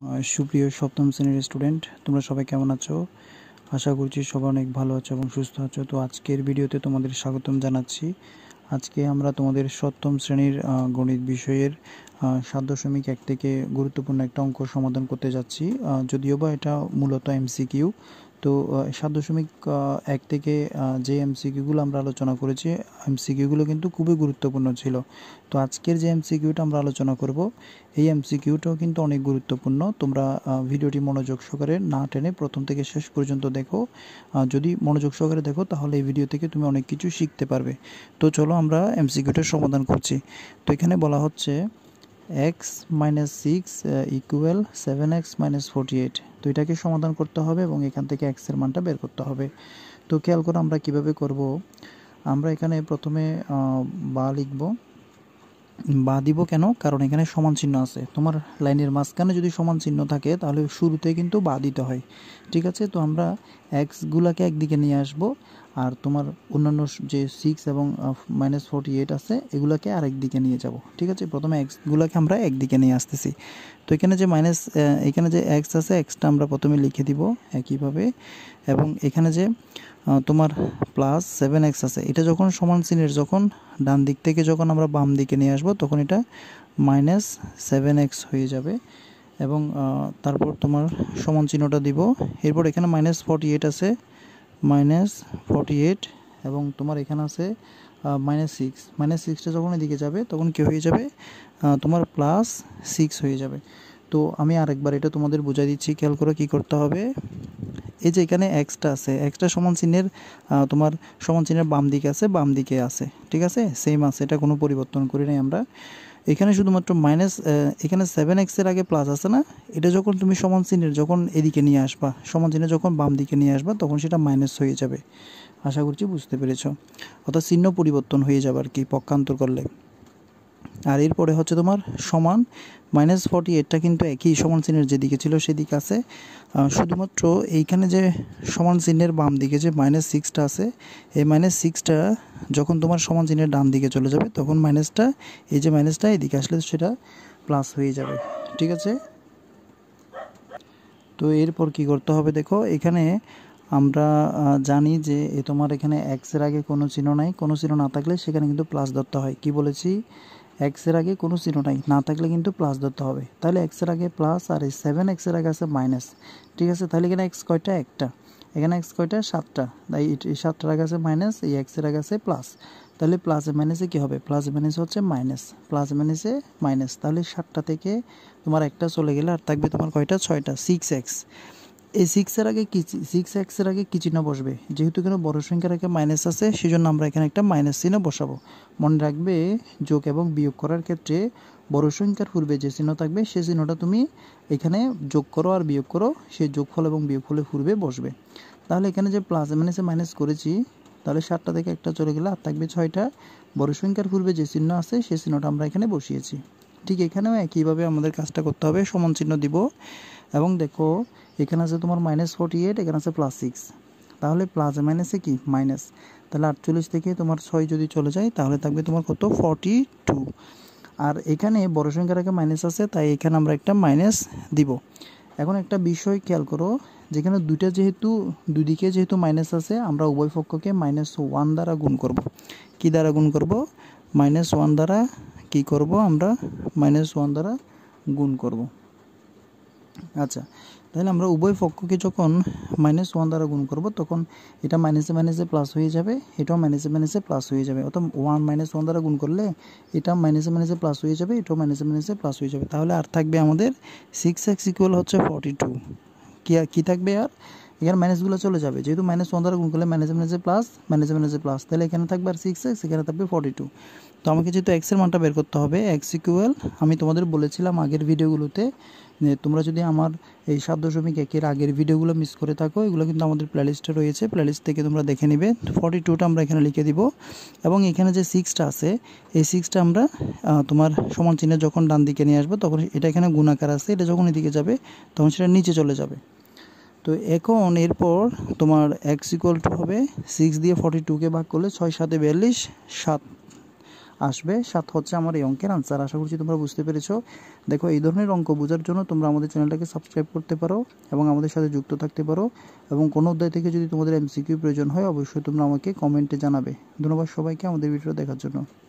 সুপ্রিয় সপ্তম শ্রেণীর স্টুডেন্ট, তোমরা সবাই কেমন আছো? আশা করছি সবাই অনেক ভালো আছো এবং সুস্থ আছো। তো আজকের ভিডিওতে তোমাদের স্বাগতম জানাচ্ছি। আজকে আমরা তোমাদের সপ্তম শ্রেণীর গণিত বিষয়ের 7.1 থেকে গুরুত্বপূর্ণ একটা অঙ্ক সমাধান করতে যাচ্ছি। যদিও বা এটা মূলত এমসিকিউ। তো 7.1 থেকে যে এমসিকিউগুলো আমরা আলোচনা করেছি, এমসিকিউগুলো কিন্তু খুবই গুরুত্বপূর্ণ ছিল। তো আজকের যে এমসিকিউটা আমরা আলোচনা করব, এই এমসিকিউটাও কিন্তু অনেক গুরুত্বপূর্ণ। তোমরা ভিডিওটি মনোযোগ সহকারে না টেনে প্রথম থেকে শেষ পর্যন্ত দেখো। যদি মনোযোগ সহকারে দেখো তাহলে এই ভিডিও থেকে তুমি অনেক কিছু শিখতে পারবে। তো চলো আমরা এমসিকিউটার সমাধান করছি। তো এখানে বলা হচ্ছে x - 6 ইকুয়াল 7x - 48। তো এটাকে সমাধান করতে হবে এবং এখান থেকে x এর মানটা বের করতে হবে। তো খেয়াল করো আমরা কিভাবে করব। আমরা এখানে প্রথমে বা লিখব। বা দিব কেন? কারণ এখানে সমান চিহ্ন আছে। তোমার লাইনের মাঝখানে যদি সমান চিহ্ন থাকে তাহলে শুরুতে কিন্তু বা দিতে হয়। ঠিক আছে? তো আমরা এক্সগুলাকে একদিকে নিয়ে আসব, আর তোমার অন্যান্য যে 6 এবং -48 আছে এগুলাকে আরেক দিকে নিয়ে যাব। ঠিক আছে? প্রথমে এক্সগুলাকে আমরা একদিকে নিয়ে আসতেছি। তো এখানে যে এখানে যে এক্স আছে, এক্সটা আমরা প্রথমে লিখে দিব একইভাবে। এবং এখানে যে তোমার +7x আছে, এটা যখন সমান চিহ্নের যখন ডান দিক থেকে যখন আমরা বাম দিকে নিয়ে আসব তখন এটা -7x হয়ে যাবে। এবং তারপর তোমার সমান চিহ্নটা দিব। এরপর এখানে -48 আছে, -48 এবং তোমার এখানে আছে -6। -6টা যখন এদিকে যাবে তখন কি হয়ে যাবে? তোমার +6 হয়ে যাবে। তো আমি আরেকবার এটা তোমাদের বুঝাই দিচ্ছি, খেয়াল করে কি করতে হবে। এই যে এখানে এক্সটা আছে, এক্সটা সমান চিহ্নের তোমার সমান চিহ্নের বাম দিকে আছে, বাম দিকে আছে। ঠিক আছে? সেম আছে, এটা কোনো পরিবর্তন করি নাই আমরা। এখানে শুধুমাত্র এখানে 7x এর আগে প্লাস আছে না, এটা যখন তুমি সমান চিহ্নের যখন এদিকে নিয়ে আসবা, সমান চিহ্নের যখন বাম দিকে নিয়ে আসবা তখন সেটা মাইনাস হয়ে যাবে। আশা করছি বুঝতে পেরেছো। অর্থাৎ চিহ্ন পরিবর্তন হয়ে যাবে আর কি পক্ষান্তর করলে। আর এরপরে হচ্ছে তোমার সমান -48টা কিন্তু একই সমান চিহ্নের যেদিকে ছিল সেদিকে আছে। শুধুমাত্র এইখানে যে সমান চিহ্নের বাম দিকে যে -6টা আছে, এই -6টা যখন তোমার সমান চিহ্নের ডান দিকে চলে যাবে তখন এই যে মাইনাসটা এদিকে আসলে সেটা প্লাস হয়ে যাবে। ঠিক আছে? তো এরপর কি করতে হবে দেখো, এখানে আমরা জানি যে তোমার এখানে এক্সের আগে কোনো চিহ্ন নাই, কোনো চিহ্ন না থাকলে সেখানে কিন্তু প্লাস ধরতে হয়। কি বলেছি? এক্সের আগে কোনো চিহ্ন নাই, না থাকলে কিন্তু প্লাস ধরতে হবে। তাহলে এক্সের আগে প্লাস আর এই 7x এর আগে আছে মাইনাস। ঠিক আছে? তাহলে এখানে এক্স কয়টা? একটা। এখানে এক্স কয়টা? 7টা। তাই এই 7টার আগে আছে মাইনাস, এই এক্সের আগে আছে প্লাস। তাহলে প্লাসে মাইনাসে কী হবে? প্লাসে মাইনাসে হচ্ছে মাইনাস, প্লাসে মাইনাসে মাইনাস। তাহলে 7টা থেকে তোমার একটা চলে গেলে আর থাকবে তোমার কয়টা? 6টা। 6x। এই 6x এর আগে কী চিহ্ন বসবে? যেহেতু এখানে বড় সংখ্যার আগে মাইনাস আছে সেজন্য আমরা এখানে একটা মাইনাস চিহ্ন বসাবো। মনে রাখবে, যোগ এবং বিয়োগ করার ক্ষেত্রে বড় সংখ্যার পূর্বে যে চিহ্ন থাকবে সেই চিহ্নটা তুমি এখানে যোগ করো আর বিয়োগ করো, সেই যোগফল এবং বিয়োগফলের পূর্বে বসবে। তাহলে এখানে যে প্লাস মাইনাসে মাইনাস করেছি, তাহলে 7টা থেকে একটা চলে গেলে আর থাকবে 6টা। বড় সংখ্যার পূর্বে যে চিহ্ন আছে সেই চিহ্নটা আমরা এখানে বসিয়েছি। ঠিক এখানেও একইভাবে আমাদের কাজটা করতে হবে, সমান চিহ্ন দিব। এবং দেখো এখানে আছে তোমার -48, এখানে আছে +6। তাহলে প্লাসে মাইনাসে কি? মাইনাস। তাহলে 48 থেকে তোমার 6 যদি চলে যায় তাহলে থাকবে তোমার কত? 42। আর এখানে বড় সংখ্যার আগে মাইনাস আছে, তাই এখানে আমরা একটা মাইনাস দিব। এখন একটা বিষয় খেয়াল করো, যেখানে দুদিকে যেহেতু মাইনাস আছে, আমরা উভয় পক্ষকে -1 দ্বারা গুণ করব। কি দ্বারা গুণ করব? -1 দ্বারা কি করব? আমরা -1 দ্বারা গুণ করব। আচ্ছা, তাহলে আমরা উভয় পক্ষকে যখন -1 দ্বারা গুণ করব তখন এটা মাইনাসে মাইনাসে প্লাস হয়ে যাবে, এটাও মাইনাসে মাইনাসে প্লাস হয়ে যাবে। অর্থাৎ 1 দ্বারা গুণ করলে এটা মাইনাসে মাইনাসে প্লাস হয়ে যাবে, এটাও মাইনাসে মাইনাসে প্লাস হয়ে যাবে। তাহলে আর থাকবে আমাদের 6x ইকুয়াল হচ্ছে 42। কি থাকবে? আর এখানে মাইনাসগুলো চলে যাবে, যেহেতু -1 দ্বারা গুণ করলে মাইনাসে মাইনাসে প্লাস, মাইনাসে মাইনাসে প্লাস, তাহলে এখানে থাকবে আর 6x, এখানে থাকবে 42। তো আমাকে যেহেতু x এর মানটা বের করতে হবে, x ইকুয়াল, আমি তোমাদের বলেছিলাম আগের ভিডিওগুলোতে, তোমরা যদি আমার এই 7.1 এর আগের ভিডিওগুলো মিস করে থাকো, এগুলো কিন্তু আমাদের প্লেলিস্টে রয়েছে, প্লেলিস্ট থেকে তোমরা দেখে নিবে। 42টা আমরা এখানে লিখে দিব। এবং এখানে যে 6টা আছে, এই 6টা আমরা তোমার সমান চিহ্ন যখন ডান দিকে নিয়ে আসবো তখন এটা এখানে গুণাকার আছে, এটা যখন এদিকে যাবে তখন সেটা নিচে চলে যাবে। তো এখন এরপর তোমার x ইকুয়াল টু হবে 6 দিয়ে 42কে ভাগ করলে 6 7 42, 7 আসবে। 7 হচ্ছে আমার এই অঙ্কের আনসার। আশা করছি তোমরা বুঝতে পেরেছো। দেখো এই ধরনের অঙ্ক বোঝার জন্য তোমরা আমাদের চ্যানেলটাকে সাবস্ক্রাইব করতে পারো এবং আমাদের সাথে যুক্ত থাকতে পারো, এবং কোনো অধ্যায় থেকে যদি তোমাদের এমসিকিউ প্রয়োজন হয় অবশ্যই তোমরা আমাকে কমেন্টে জানাবে। ধন্যবাদ সবাইকে আমাদের ভিডিও দেখার জন্য।